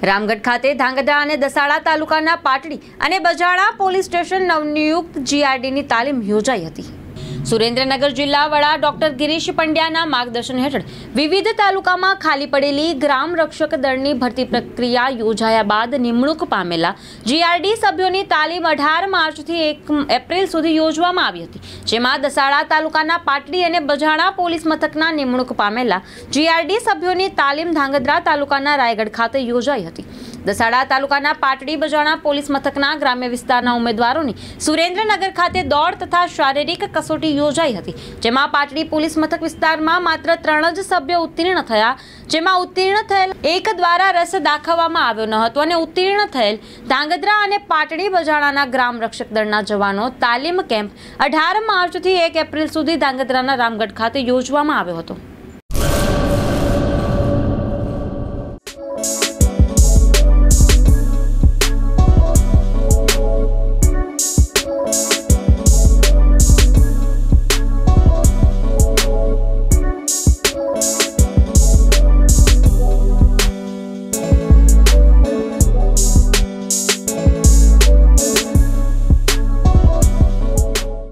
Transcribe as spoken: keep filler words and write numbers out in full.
રામગઢ ખાતે ધાંગધ્રા અને દસાડા તાલુકાના પાટડી અને બજાણા પોલીસ સ્ટેશન નવનિયુક્ત જીઆરડીની તાલીમ યોજાઈ હતી। સુરેન્દ્રનગર જિલ્લા વડા ડોક્ટર ગિરીશ પંડ્યાના માર્ગદર્શન હેઠળ વિવિધ તાલુકામાં ખાલી પડેલી ગ્રામ રક્ષક દળની ભરતી પ્રક્રિયા યોજાયા બાદ નિમણૂક પામેલા જીઆરડી સભ્યોની તાલીમ અઢાર માર્ચથી એક એપ્રિલ સુધી યોજવામાં આવી હતી, જેમાં દસાડા તાલુકાના પાટડી અને બજાણા પોલીસ મથકના નિમણૂક પામેલા જીઆરડી સભ્યોની તાલીમ ધાંગધ્રા તાલુકાના રાયગઢ ખાતે યોજાઈ હતી। દસાડા તાલુકાના પાટડી બજાણા પોલીસ મથકના ગ્રામ્ય વિસ્તારના ઉમેદવારોની સુરેન્દ્રનગર ખાતે દોડ તથા શારીરિક કસોટી યોજાઈ હતી, જેમાં પાટડી પોલીસ મથક વિસ્તારમાં માત્ર ત્રણ જ સભ્યો ઉત્તીર્ણ થયા, જેમાં ઉત્તીર્ણ થયેલ એક દ્વારા રસ દાખવવામાં આવ્યો ન હતો અને ઉત્તીર્ણ થયેલ ધાંગધ્રા અને પાટડી બજાણાના ગ્રામ રક્ષક દળના જવાનો તાલીમ કેમ્પ અઢાર માર્ચથી એક એપ્રિલ સુધી ધાંગધ્રાના રામગઢ ખાતે યોજવામાં આવ્યો હતો।